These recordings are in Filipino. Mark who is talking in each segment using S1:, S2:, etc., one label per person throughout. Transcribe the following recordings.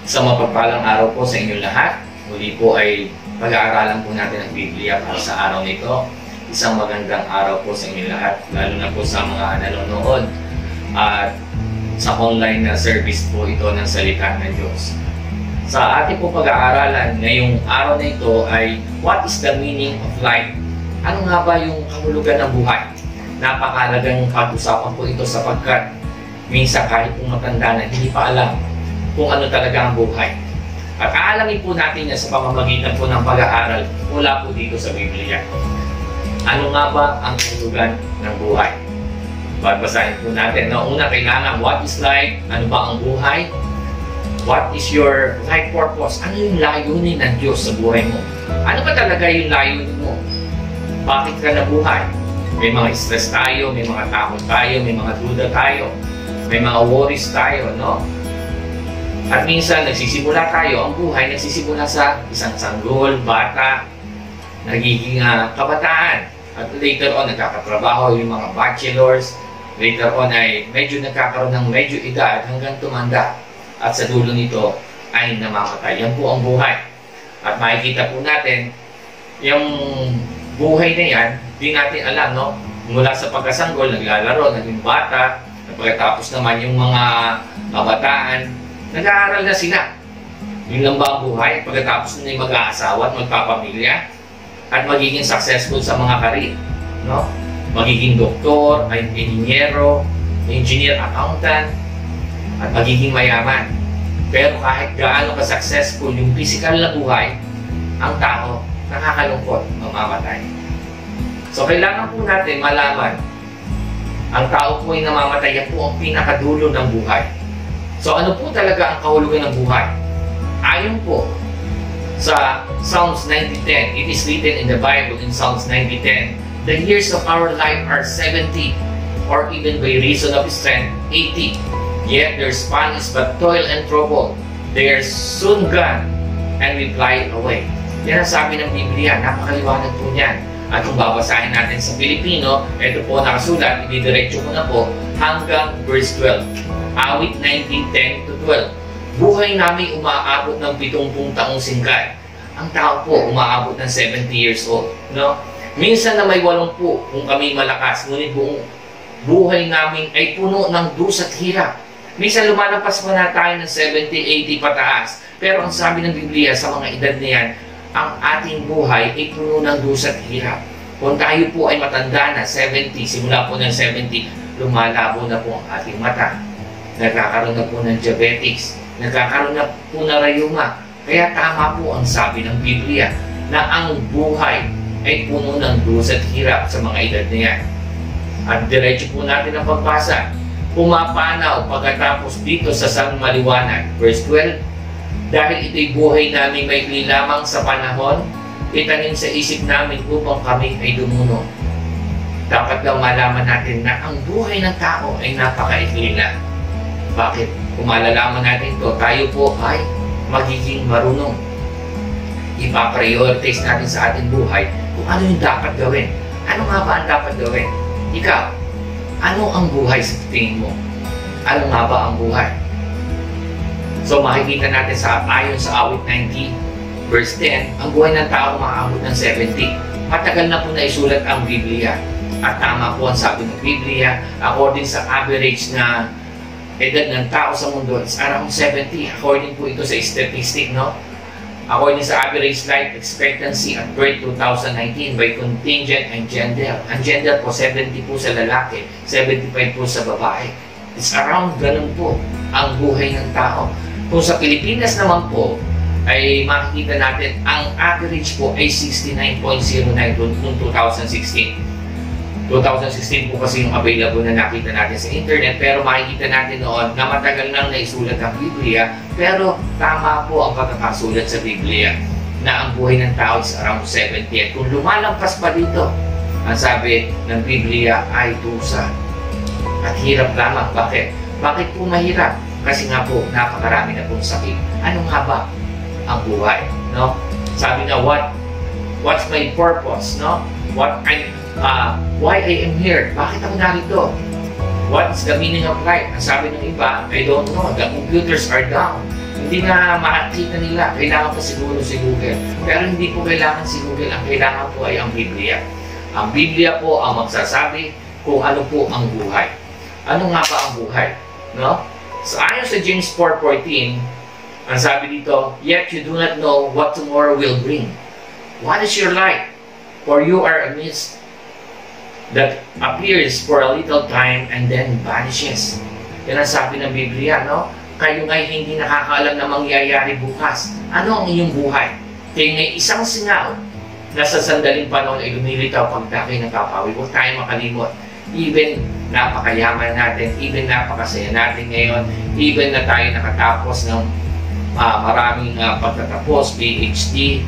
S1: Isang mapagpalang araw po sa inyong lahat. Muli po ay pag-aaralan po natin ang Biblia para sa araw nito. Isang magandang araw po sa inyong lahat, lalo na po sa mga nanonood at sa online na service po ito ng salita ng Diyos. Sa ating po pag-aaralan ngayong araw na ito ay what is the meaning of life? Ano nga ba yung kahulugan ng buhay? Napakalagang pag-usapan po ito sapagkat minsan kahit po matanda na hindi pa alam kung ano talaga ang buhay. At aalamin po natin yan sa pamamagitan po ng pag-aaral mula po dito sa Biblia. Ano nga ba ang kahulugan ng buhay? Babasahin po natin. Una, kailangan what is life? Ano ba ang buhay? What is your life purpose? Ano yung layunin ng Diyos sa buhay mo? Ano ba talaga yung layunin mo? Bakit ka nabuhay? May mga stress tayo, may mga takot tayo, may mga duda tayo, may mga worries tayo, no? At minsan, nagsisimula tayo, ang buhay nagsisimula sa isang sanggol, bata, nagiging kabataan. At later on, nagkakatrabaho yung mga bachelors. Later on ay medyo nagkakaroon ng medyo edad hanggang tumanda. At sa dulo nito ay namamatay. Yan po ang buhay. At makikita po natin, yung buhay na yan, di natin alam, no? Mula sa pagkasanggol, naglalaro, naging bata, pagkatapos naman yung mga kabataan, nag-aaral na sila. Yun lang ba ang buhay? Pagkatapos na yung mag-aasawa at magpapamilya at magiging successful sa mga karir, no? Magiging doktor, engineer, accountant, at magiging mayaman. Pero kahit gaano ka-successful yung physical na buhay, ang tao nakakalungkot, mamamatay. So kailangan po natin malaman, ang tao po ay namamatay, yan po ang pinakadulo ng buhay. So ano po talaga ang kahulugan ng buhay? Ayon po sa Psalms 90:10, it is written in the Bible in Psalms 90:10, the years of our life are 70, or even by reason of strength, 80. Yet their span is but toil and trouble. They are soon gone, and we fly away. Yan ang sabi ng Biblia, napakaliwanag po niyan. At kung babasahin natin sa Pilipino, ito po nakasulat, ididiretso ko na po hanggang verse 12. Awit 19:10-12. Buhay namin umaabot ng 70 taong singkay. Ang tao po umaabot ng 70 years old. No? Minsan na may 80 kung kami malakas, ngunit buong buhay namin ay puno ng dusa at hirap. Minsan lumalampas pa na tayo ng 70, 80 pataas. Pero ang sabi ng Biblia sa mga edad na yan, ang ating buhay ay puno ng dusa at hirap. Kung tayo po ay matanda na, 70, simula po ng 70, lumalabo na po ang ating mata. Nagkakaroon na po ng diabetics, nagkakaroon na po ng rayuma. Kaya tama po ang sabi ng Biblia na ang buhay ay puno ng dusa at hirap sa mga edad na yan. At diretso po natin ang pagbasa. Pumapanaw pagkatapos dito sa Sang Maliwanag, verse 12, dahil ito'y buhay namin maikli lamang sa panahon, itanim sa isip namin upang kami ay dumuno. Dapat daw malaman natin na ang buhay ng tao ay napakaikli na. Bakit? Kung malalaman natin ito, tayo po ay magiging marunong. Ipa-prioritize natin sa ating buhay kung ano yung dapat gawin. Ano nga ba ang dapat gawin? Ikaw, ano ang buhay sa tingin mo? Ano nga ba ang buhay? So makikita natin ayon sa awit 90, verse 10, ang buhay ng tao maabot ng 70. Matagal na po naisulat ang Biblia. At tama po ang sabi ng Biblia, according sa average na edad ng tao sa mundo is around 70. According po ito sa statistic, no? According sa average life expectancy at birth 2019 by contingent and gender. Ang gender po, 70 po sa lalaki, 75 po sa babae. It's around ganun po ang buhay ng tao. Kung sa Pilipinas naman po, ay makikita natin ang average po ay 69.09 noong 2016. 2016 po kasi yung available na nakita natin sa internet, pero makikita natin noon na matagal nang naisulat ang Biblia, pero tama po ang pagkakasulat sa Biblia na ang buhay ng tao is around 70. At kung lumalampas pa dito, ang sabi ng Biblia ay dusa at hirap lamang. Bakit? Bakit po mahirap? Kasi nga po, napakarami na pong sakit. Ano nga ba ang buhay? No? Sabi nga, what's my purpose? No? Why I am here? Bakit ako narito? What's the meaning of life? Ang sabi ng iba, I don't know. The computers are down. Hindi na makikita nila, kailangan pa siguro si Google. Pero hindi po kailangan si Google, ang kailangan po ay ang Biblia. Ang Biblia po ang magsasabi kung ano po ang buhay. Ano nga ba ang buhay? No? So ayon sa James 4:14, ang sabi dito, "Yet you do not know what tomorrow will bring. What is your life? For you are a mist that appears for a little time and then vanishes." Yan ang sabi ng Biblia, no? Kayo nga'y hindi nakakaalam na mangyayari bukas. Ano ang inyong buhay? Kayo nga'y isang singaw na sa sandaling panahon ay lumilitaw pagka kayo nagpapawi. Huwag tayo makalimot. Even napakayaman natin, even napakasaya natin ngayon, even na tayo nakatapos ng maraming pagtatapos, PhD,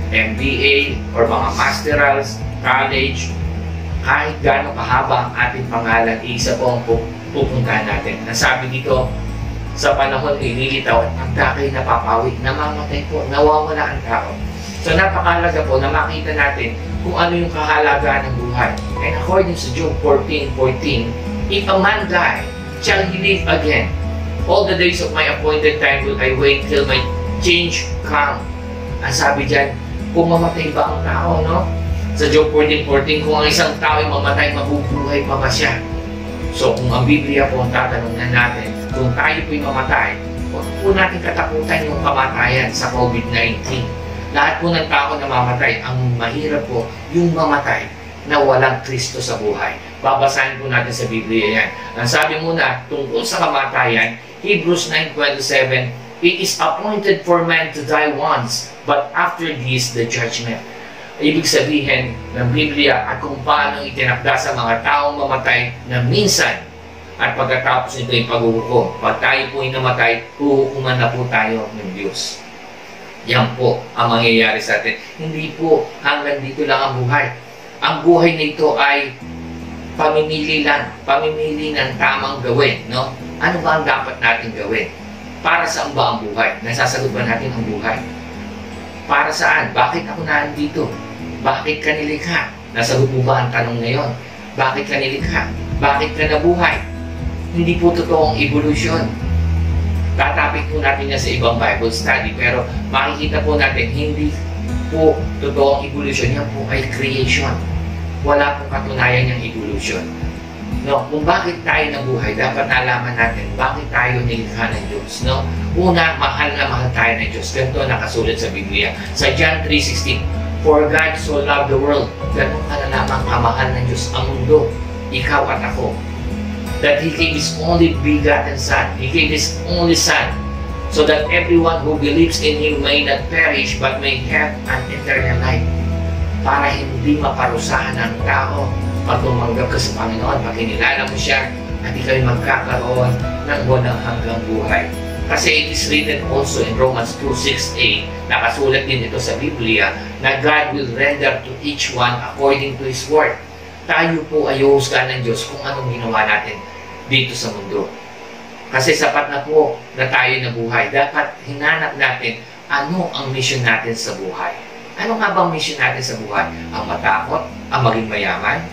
S1: MBA, or mga masterals, college, kahit gaano kahaba ang ating pangalan, isa po ang pupuntahan natin. Nasabi dito, sa panahon ay lilitaw at pagka kayo napapawi, namamatay po, nawawala ang tao. So napakalaga po na makita natin kung ano yung kahalagaan ng buhay. And according to Job 14:14, "If a man die, shall he live again? All the days of my appointed time will I wait till my change come." Ang sabi dyan, kung mamatay ba ang tao, no? Sa Job 14:14, kung ang isang tao ay mamatay, mabubuhay pa ba siya? So kung ang Biblia po ang tatanungin natin, kung tayo po'y mamatay, huwag po natin katakutan yung kamatayan sa COVID-19. Lahat po ng tao na mamatay, ang mahirap po yung mamatay na walang Kristo sa buhay. Babasahin po natin sa Biblia yan. Ang sabi muna, tungkol sa kamatayan, Hebrews 9:27, "It is appointed for man to die once, but after this, the judgment." Ibig sabihin ng Biblia at kung paano itinakda sa mga taong mamatay na minsan at pagkatapos nito yung paghuhukom. Pag tayo po namatay, huhukuman na po tayo ng Diyos. Yan po ang mangyayari sa atin. Hindi po hanggang dito lang ang buhay. Ang buhay na ito ay pamimili lang. Pamimili ng tamang gawin. No? Ano ba ang dapat natin gawin? Para saan ba ang buhay? Nasasagot ba natin ang buhay? Para saan? Bakit ako nandito? Bakit ka nilikha? Nasagot mo ba ang tanong ngayon? Bakit ka nilikha? Bakit ka nabuhay? Hindi po totoong evolution. Tatapik po natin yan sa ibang Bible study, pero makikita po natin, hindi po totoong evolution. Yan po ay creation. Wala pong katunayan yung evolution. No, kung bakit tayo nabuhay, dapat nalaman natin bakit tayo nilikha ng Diyos. No? Una, mahal na mahal tayo ng Diyos. Ganito nakasulat sa Biblia. Sa John 3:16, "For God so loved the world." Ganun ka na lamang kamahal ng Diyos ang mundo, ikaw at ako, that He gave His only begotten Son. He gave His only Son, so that everyone who believes in Him may not perish, but may have an eternal life. Para hindi maparusahan ang tao pag tumanggap ka sa Panginoon, pag kinilala mo siya, at ikaw ay magkakaroon ng walang hanggang buhay. Kasi it is written also in Romans 2:6a, nakasulat din ito sa Biblia, na God will render to each one according to His work. Tayo po ay huhusgahan ng Diyos kung anong ginawa natin dito sa mundo. Kasi sapat na po na tayo nabuhay. Dapat hinanap natin ano ang mission natin sa buhay. Ano nga bang mission natin sa buhay? Ang matakot? Ang maging mayaman?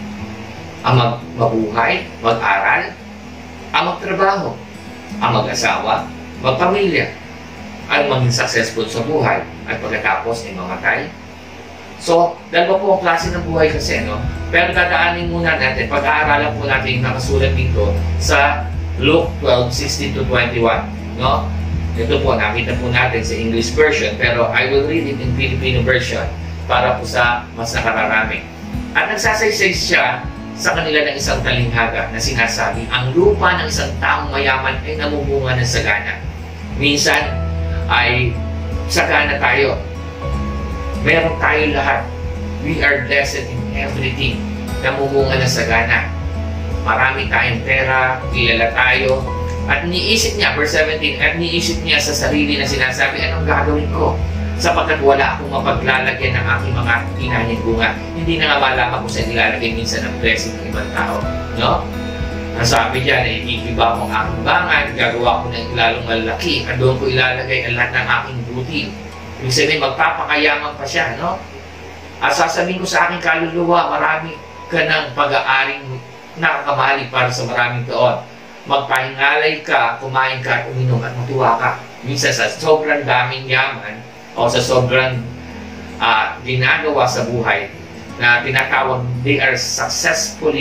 S1: Ang mabuhay? Mag-aral? Ang magtrabaho? Ang mag-asawa? Magpamilya? Ang maging successful sa buhay? At pagkatapos ay mamatay? So, dalawa po ang klase ng buhay kasi, no? Pero dadaanin muna natin, pag-aaralan po natin yung nakasulat dito sa Luke 12:16-21, no? Ito po, nakita po natin sa English version, pero I will read it in Filipino version para po sa mas nakararami. At nagsasaysay siya sa kanila ng isang talinghaga na sinasabi, "Ang lupa ng isang taong mayaman ay namumunga ng sagana." Minsan ay sagana tayo. Meron tayo lahat. We are blessed in everything. Namumunga ng sagana. Marami tayong pera, kilala tayo. At niisip niya, verse 17, at niisip niya sa sarili na sinasabi, "Anong gagawin ko? Sapagkat wala akong mapaglalagyan ng aking mga inaning bunga." Hindi na nga malaman kung saan ilalagay minsan ang blessing ng ibang tao. No? Ang sabi niya, iiba ko ang aking bangan, gagawa ko ng lalong malaki, at doon ko ilalagay ang lahat ng aking buti. Ibig sabihin, magpapakayaman pa siya, no? At sasabihin ko sa aking kaluluwa, marami ka ng pag-aaring nakakamali para sa maraming taon. Magpahingalay ka, kumain ka, at uminom at matuwa ka. minsan sa sobrang daming yaman o sa sobrang ginagawa sa buhay na tinatawag they are successful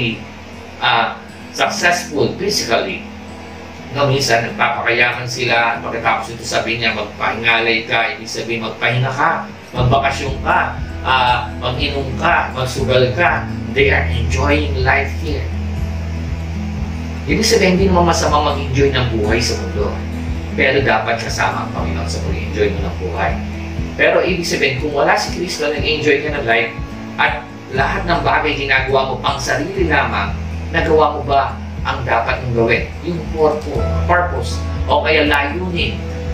S1: physically. No, minsan nagpapakayaman sila, pagkatapos ito sabihin niya magpahingalay ka, ibig sabihin magpahinga ka, magbakasyon ka, mag-inom ka, magsugal ka. They are enjoying life here. Ibig sabihin, hindi naman masamang mag-enjoy ng buhay sa mundo. Pero dapat kasama ang Panginoon sa pag-enjoy mo ng buhay. Pero ibig sabihin, kung wala si Kristo, nag-enjoy ka ng life, at lahat ng bagay ginagawa mo pang sarili lamang, nagawa mo ba ang dapat mong gawin? Yung purpose o kaya layunin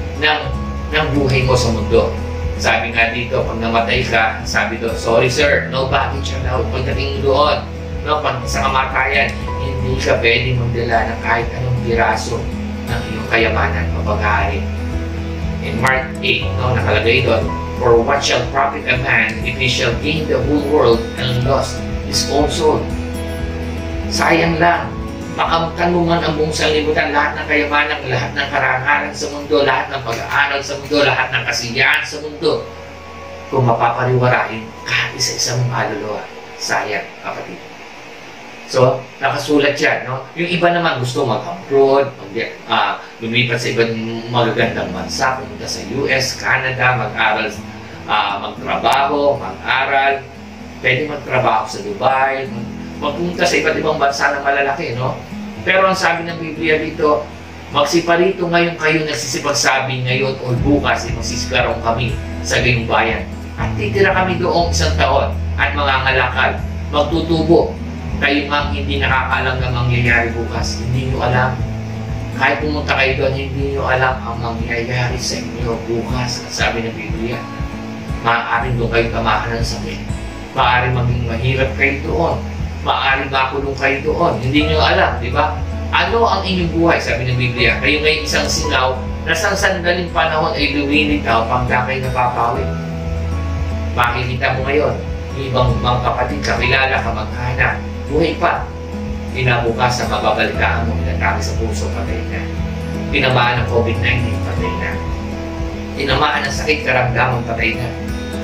S1: ng buhay mo sa mundo. Sabi nga dito, pag namatay ka, sabi doon, sorry sir, no baggage allowed. Pagdating doon, no, pag sa kamatayan, hindi ka pwedeng magdala ng kahit anong piraso ng iyong kayamanan o pag-aari. In Mark 8, no, nakalagay doon, for what shall profit a man if he shall gain the whole world and lost his own soul? Sayang lang. Makamtanuman ang buong sanlibutan, lahat ng kayamanan, lahat ng karangalan sa mundo, lahat ng pag-aaral sa mundo, lahat ng kasiyahan sa mundo. Kung mapapariwarain kahit isa-isa mong kaluluwa, sayang, kapatid. So, nakasulat yan, no? Yung iba naman gusto mag-abroad, lumipat sa ibang magagandang bansa, pumunta sa US, Canada, mag-aral, magtrabaho, mag-aral, pwede magtrabaho sa Dubai, magpunta sa iba't ibang bansa na malalaki, no? Pero ang sabi ng Biblia dito, magsiparito ngayon kayo nagsisipagsabi ngayon o bukas, magsisikarong kami sa gayong bayan. At titira kami doong 1 taon at mangangalakal, magtutubo. Kayo mang hindi nakakaalam na mangyayari bukas, hindi nyo alam. Kahit pumunta kayo doon, hindi nyo alam ang mangyayari sa inyo bukas. At sabi ng Biblia, maaaring doon kayo tamahan ng sakit. Maaaring maging mahirap kayo doon. Maaaring makulong kayo doon. Hindi nyo alam, di ba? Ano ang inyong buhay? Sabi ng Biblia, kayo ngayon isang singaw na sa sandaling panahon ay lumilitaw pagka kayo napapawi. Makikita mo ngayon, ibang mga kapatid, kakilala, kamag-anak, buhay pa. Pinabukasan, mababalitaan mo, pinatake sa puso, patay na. Tinamaan ng COVID-19, patay na. Tinamaan ng sakit, karamdaman, patay na.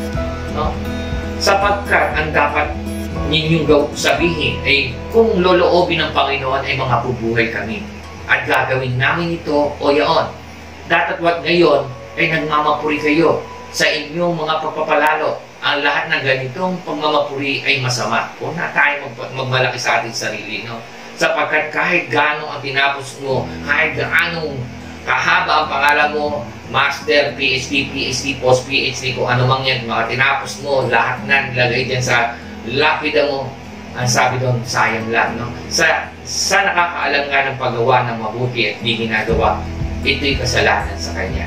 S1: No? Sapagkat ang dapat ninyong sabihin ay kung loloobin ng Panginoon ay mga bubuhay kami at gagawin namin ito o yaon. Datatwat ngayon ay nagmamapuri kayo sa inyong mga pagpapalalo. Ang lahat ng ganitong pagmamapuri ay masama. Huwag na tayo magmalaki sa ating sarili, no? Sapagkat kahit gaano ang tinapos mo, kahit gaano kahaba ang pangalan mo, master, PhD, post PhD, kung ano mang yan, mga tinapos mo, lahat na nilagay dyan sa lapida mo, ang sabi doon, sayang lang, no? Sa nakakaalam nga ng paggawa ng mabuti at di ginagawa, ito'y kasalanan sa Kanya.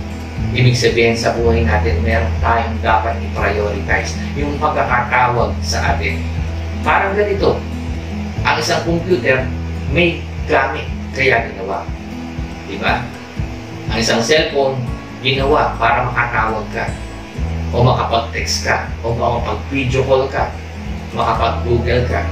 S1: Ibig sabihin sa buhay natin, meron tayong dapat i-prioritize yung pagkakatawag sa atin. Parang ganito, ang isang computer may gamit, kaya ginawa. Diba? Ang isang cellphone, ginawa para makatawag ka, o makapag-text ka, o makapag-video call ka, makapag-google ka,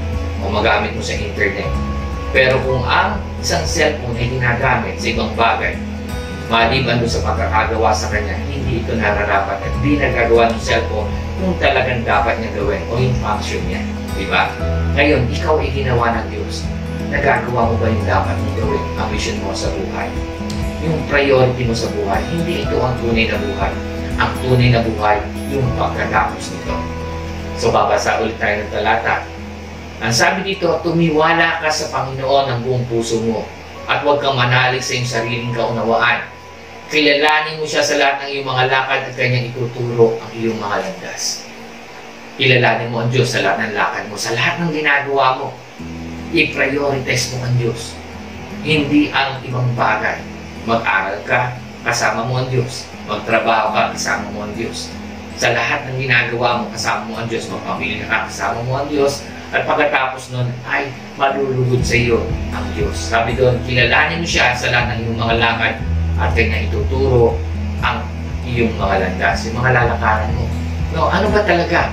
S1: o magamit mo sa internet. Pero kung ang isang cellphone ay ginagamit sa ibang bagay, maliban doon sa pagkakagawa sa kanya, hindi ito nararapat at hindi nagagawa ng cellphone kung talagang dapat niya gawin o yung function niya. Diba? Ngayon, ikaw ay ginawa ng Diyos. Nagagawa mo ba yung dapat mong gawin? Ang vision mo sa buhay. Yung priority mo sa buhay, hindi ito ang tunay na buhay. Ang tunay na buhay, yung pagkatapos nito. So, babasa ulit tayo ng talata. Ang sabi dito, tumiwala ka sa Panginoon ng buong puso mo at huwag kang manalig sa iyong sariling kaunawaan. Kilalanin mo siya sa lahat ng iyong mga lakad at kanyang ituturo ang iyong mga landas. Kilalanin mo ang Diyos sa lahat ng lakad mo, sa lahat ng ginagawa mo. I-prioritize mo ang Diyos. Hindi ang ibang bagay. Mag-aral ka, kasama mo ang Diyos. Magtrabaho ka, kasama mo ang Diyos. Sa lahat ng ginagawa mo, kasama mo ang Diyos. Magpamilya ka, kasama mo ang Diyos. At pagkatapos nun, ay malulugod sa iyo ang Diyos. Sabi doon, kilalanin mo siya sa lahat ng iyong mga lakad at kanya ituturo ang iyong mga landas, yung mga lalakaran mo. No, ano ba talaga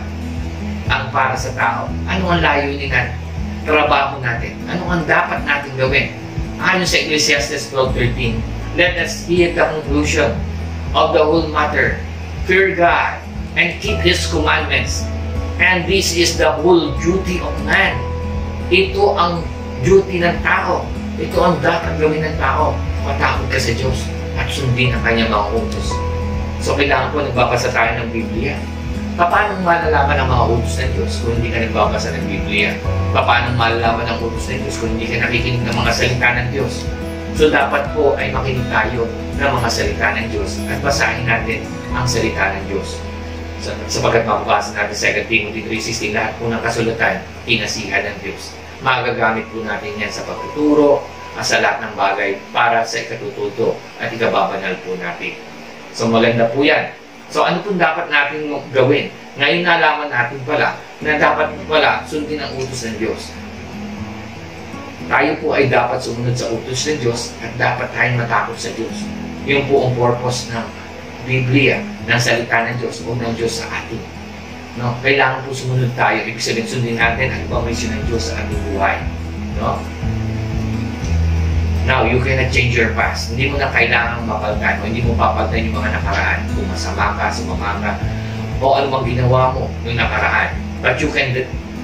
S1: ang para sa tao? Ano ang layunin natin? Trabaho natin. Ano ang dapat natin gawin? Ayon sa Ecclesiastes 12:13, let us hear the conclusion of the whole matter. Fear God and keep His commandments. And this is the whole duty of man. Ito ang duty ng tao. Ito ang dapat gawin ng tao. Matakot ka sa Diyos at sundin ang kanyang mga utos. So kailangan po nagbabasa tayo ng Biblia. Paano malalaman ang mga utos ng Diyos kung hindi ka nagbabasa ng Biblia? Paano malalaman ang utos ng Diyos kung hindi ka nakikinig ng mga salita ng Diyos? So dapat po ay makinig tayo ng mga salita ng Diyos at basahin natin ang salita ng Diyos. Sapagkat mababasa natin sa 2 Timothy 3:16, lahat po ng kasulatan, inasihan ng Diyos. Magagamit po natin yan sa pagtuturo at sa lahat ng bagay para sa ikatututo at ikababanal po natin. So maganda po yan. So ano po dapat natin gawin? Ngayon nalaman natin pala na dapat pala sundin ang utos ng Diyos. Tayo po ay dapat sumunod sa utos ng Diyos at dapat tayong matakot sa Diyos. Yung po ang purpose ng Biblia, ng salita ng Diyos o ng Diyos sa atin. No? Kailangan po sumunod tayo. Ibig sabihin, sundin natin ang ibang mission ng Diyos sa ating buhay. No? Now, you cannot change your past. Hindi mo na kailangang mapalitan o hindi mo papalitan yung mga nakaraan. Kung masama ka, sumama ka, o ano mang ginawa mo yung nakaraan. But you can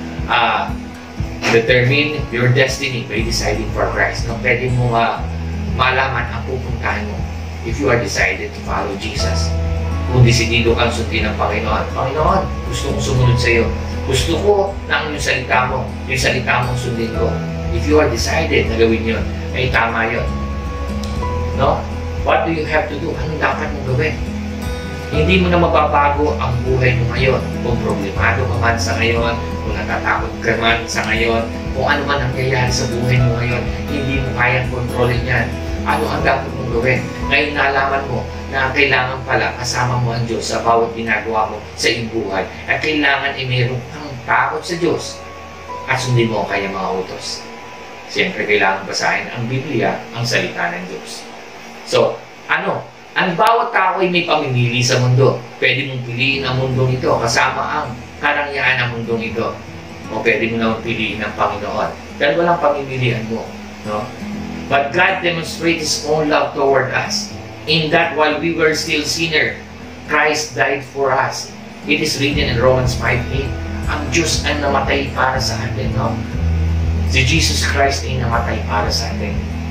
S1: determine your destiny by deciding for Christ. No? Pwede mo malaman ang pupuntahan mo if you are decided to follow Jesus. Kung desidido kang sundin ng Panginoon, Panginoon, gusto kong sumunod sa iyo. Gusto ko na ang yung salita mo sundin ko. If you are decided na gawin yun, ay tama yun. No? What do you have to do? Anong dapat mong gawin? Hindi mo na mababago ang buhay mo ngayon. Kung problemado ka man sa ngayon, kung natatakot ka man sa ngayon, kung ano man ang nangyayari sa buhay mo ngayon, hindi mo kayang kontrolin yan. Ano ang dapat mong gawin? Ngayon nalaman mo na kailangan pala kasama mo ang Diyos sa bawat ginagawa mo sa iyong buhay. At kailangan ay mayroon kang takot sa Diyos at sundin mo ang kanyang mga utos. Siyempre, kailangan basahin ang Biblia, ang salita ng Diyos. So, ang bawat tao ay may pamimili sa mundo. Pwede mong piliin ang mundong ito kasama ang karangyaan ng mundong ito. O pwede mo naman piliin ang Panginoon. Dahil walang pamimilian mo. No? But God demonstrates His own love toward us. In that while we were still sinners, Christ died for us. It is written in Romans 5:8, ang Diyos ang namatay para sa atin. No? Si Jesus Christ ay namatay para sa atin.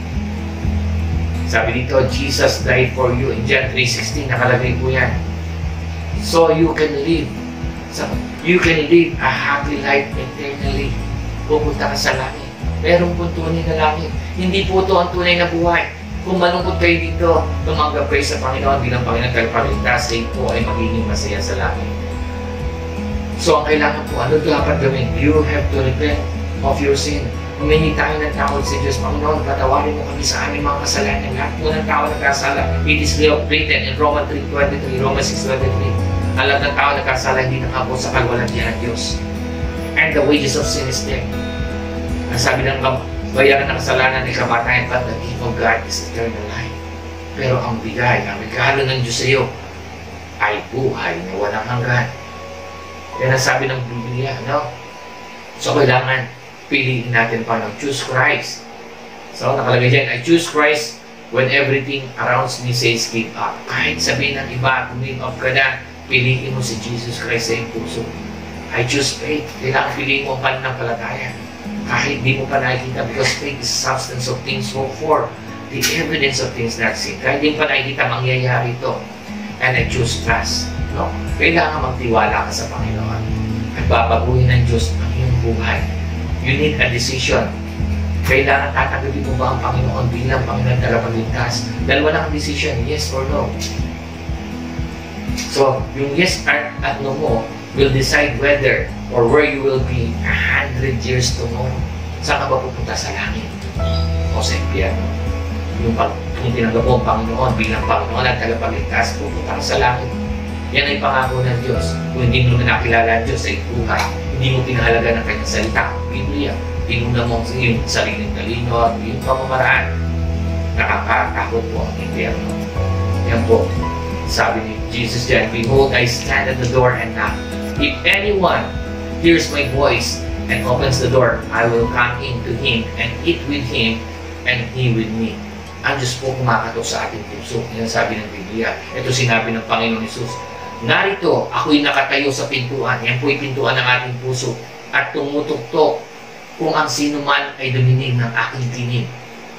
S1: Sabi dito, Jesus died for you. In John 3:16, nakalagay po yan. So you can live. A happy life eternally. Pupunta ka sa langit. Meron po tunay na langit. Hindi po ito ang tunay na buhay. Kung malungkot kayo dito, tumanggap kayo sa Panginoon bilang Panginoon tagapagligtas, kayo po ay magiging masaya sa langit. So ang kailangan po, ano dapat gawin? You have to repent of your sin. Humingi tayo ng tawad sa Diyos. Panginoon, patawarin mo kami sa aming mga kasalanan. Lahat po ng tao nagkasala. It is written in Romans 3:23, Romans 6:23. Ang lahat ng tao nagkasala, hindi nakapos sa kalwalhatian ng Diyos. And the wages of sin is death. Ang sabi ng bayaran ng kasalanan ay kamatayan, but the gift of God is eternal life. Pero ang bigay, ang regalo ng Diyos sa iyo ay buhay na walang hanggan. Yan ang sabi ng Biblia, no? So kailangan piliin natin pa ng choose Christ. So nakalagay dyan, I choose Christ when everything around me says give up. Kahit sabihin ng iba, give up ka na, piliin mo si Jesus Christ sa iyong puso. I choose faith. Kailangan piliin mo ang pananampalataya. Kahit di mo pa nakikita, because faith is substance of things hoped for, the evidence of things not seen. Kahit di pa nakikita, mangyayari ito. And I choose trust. No? Kailangan magtiwala ka sa Panginoon. At babaguhin ng Diyos ang iyong buhay. You need a decision. Kailangan tatanggapin mo ba ang Panginoon bilang Panginoon tagapagligtas? Dahil walang decision, yes or no. So, yung yes at no mo will decide whether or where you will be 100 years tomorrow. Saan ka ba pupunta, sa langit o sa impyerno? Kung tinanggap mo ang Panginoon bilang Panginoon at tagapagligtas, pupunta ka sa langit. Yan ay pangako ng Diyos. Kung hindi mo naman nakilala ang Diyos sa iyong buhay, hindi mo pinahalaga ng kanyang salita, Biblia, tinuna mo sa iyong sariling talino at iyong pamamaraan, nakakatakot mo ang impyerno. Yan po, sabi ni Jesus dyan, behold, I stand at the door and knock. If anyone hears my voice and opens the door, I will come in to him and eat with him and he with me. ang Diyos po kumakatok sa ating puso. Yan sabi ng Biblia. Ito sinabi ng Panginoon Hesus. Narito, ako'y nakatayo sa pintuan. Yan po'y pintuan ng ating puso. At tumutuktok kung ang sino man ay duminig ng aking tinig.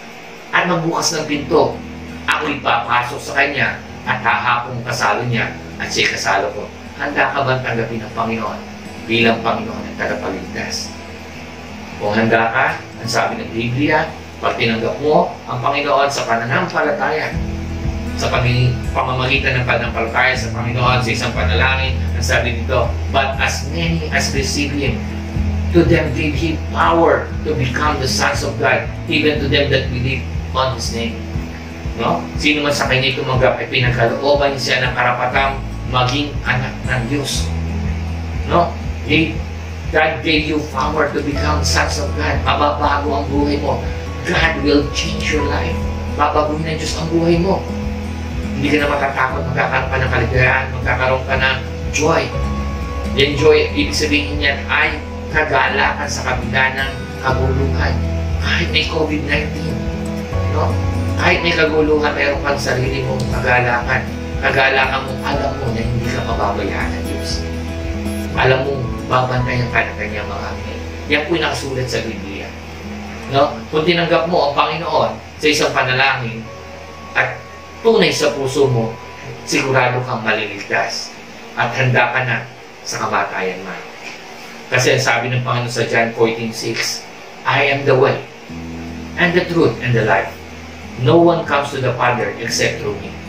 S1: At magbukas ng pinto, ako'y papasok sa kanya at hahapong kasalo niya at siya'y kasalo ko. Handa ka bang tanggapin ng Panginoon bilang Panginoon at tagapagligtas? Kung handa ka, ang sabi ng Biblia, pag tinanggap mo ang Panginoon sa pananampalataya, sa pamamagitan ng pananampalataya sa Panginoon, sa isang panalangin, ang sabi dito, but as many as receive Him, to them gave Him power to become the sons of God, even to them that believe on His name. No? Sino man sa kanya tumanggap ay pinagkalooban siya ng karapatang maging anak ng Diyos. No? God gave you power to become sons of God. Mababago ang buhay mo. God will change your life. Babaguhin ng Diyos ang buhay mo. Hindi ka na matatakot, magkakaroon ka ng kaligayahan, magkakaroon ka ng joy. Yung joy, ibig sabihin yan ay kagalakan sa kabila ng kaguluhan. Kahit may COVID-19, no? Kahit may kaguluhan, mayroon kang sarili mong kagalakan. Kagalakan mo, alam mo na hindi ka mababayaan ng Diyos. Alam mo, babantayan ka ng kanyang mga anghel. Yan po'y nakasulat sa Biblia. No? Kung tinanggap mo ang Panginoon sa isang panalangin at tunay sa puso mo, sigurado kang maliligtas at handa ka na sa kamatayan man. Kasi ang sabi ng Panginoon sa John 14:6, I am the way and the truth and the life. No one comes to the Father except through me.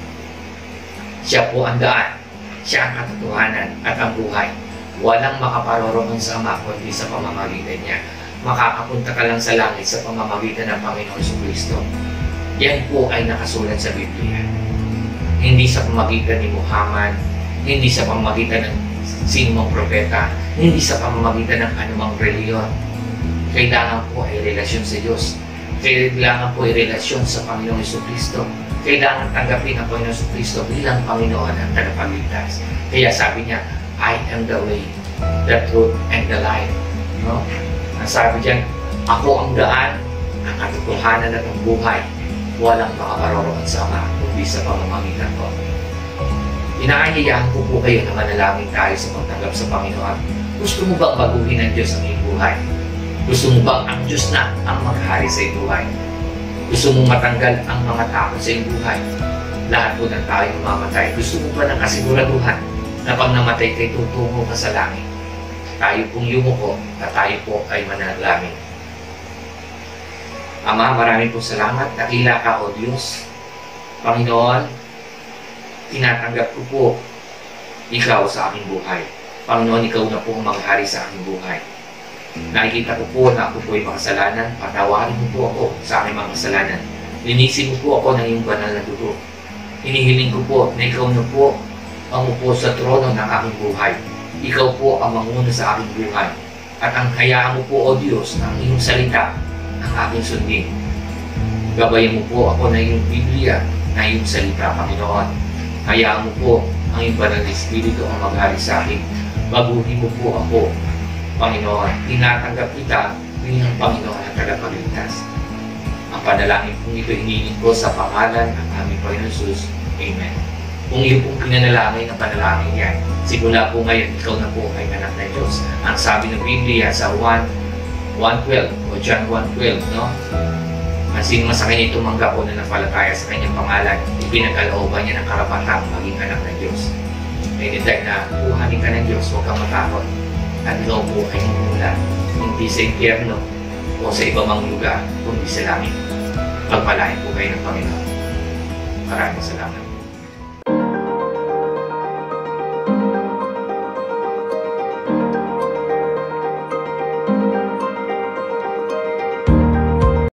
S1: Siya po ang daan, siya ang katotohanan at ang buhay. Walang makaparoroon sa Ama kundi sa pamamagitan niya. Makakapunta ka lang sa langit sa pamamagitan ng Panginoon Jesucristo. Yan po ay nakasulat sa Biblia. Hindi sa pamamagitan ni Muhammad, hindi sa pamamagitan ng sinumang propeta, hindi sa pamamagitan ng anumang reliyon. Kailangan po ay relasyon sa Diyos. Kailangan po ay relasyon sa Panginoon Jesucristo. Kailangan tanggapin ang Panginoon Jesucristo bilang Panginoon at tagapagligtas. Kaya sabi niya, I am the way, the truth, and the life. No? Ang sabi diyan, ako ang daan, ang katotohanan at ang buhay. Walang makaparoroon sa Ama kundi sa pamamagitan ko. Inaanyayahan ko po kayo na manalangin tayo sa pagtanggap sa Panginoon. Gusto mo bang baguhin ng Diyos ang iyong buhay? Gusto mo bang ang Diyos na ang maghari sa iyong buhay? Gusto mo matanggal ang mga takot sa iyong buhay? Lahat po ng tayo mamatay. Gusto mo ba ng kasiguraduhan na pag namatay kay tutungo ka sa langit? Tayo pong yumuko at tayo po ay manalangin. Ama, maraming po salamat. Dakila ka, O Diyos. Panginoon, tinatanggap ko po ikaw sa aking buhay. Panginoon, ikaw na po ang maghari sa aking buhay. Nakikita ko po na ako po ay makasalanan. Patawarin mo po ako sa aking mga kasalanan. Linisin mo po ako ng iyong banal na dugo. Hinihiling ko po na ikaw na po ang upo sa trono ng aking buhay. Ikaw po ang manguna sa aking buhay. At ang hayaan mo po, O Diyos, na ang iyong salita ang aking sundin. Gabayan mo po ako na iyong Biblia, na iyong salita, Panginoon. Hayaan mo po ang iyong banal na Espiritu ang maghari sa akin. Baguhin mo po ako, Panginoon. Tinatanggap kita bilang Panginoon at tagapagligtas. Ang panalangin kong ito hinihiling ko sa pangalan ng aming Panginoon Jesus. Amen. Kung iyo pong pinanalangin ang panalangin yan, simula po ngayon, ikaw na po ay anak ng Diyos. Ang sabi ng Biblia sa 1:12 o John 1:12, no? Ang sino man sa kanya tumanggap o nanampalataya sa kanyang pangalan, ipinagkalooban niya ng karapatang maging anak ng Diyos. May nidag na buhanin ka ng Diyos, huwag kang matakot. At ikaw po ay mumula, hindi sa impyerno o sa iba mang lugar, kundi sa langit. Pagpalain po kayo ng Panginoon. Maraming salamat.